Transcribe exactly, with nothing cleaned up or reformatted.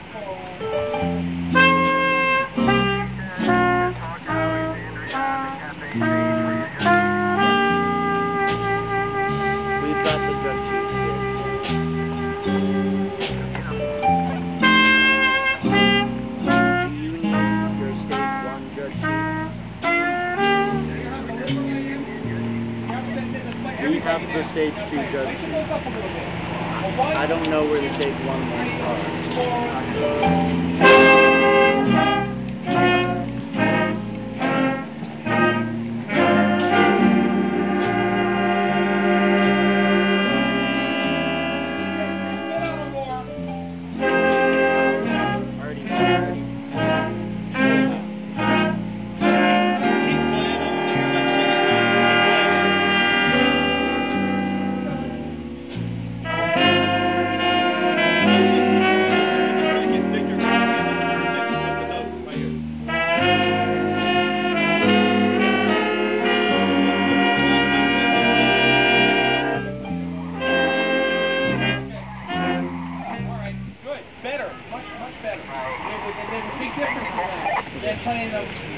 We've got the drug sheet here. Do you need your stage one drug sheet? We have the stage two drug sheet. I don't know where the stage one ones are. Better, much, much better. There's a big difference in that. Than playing the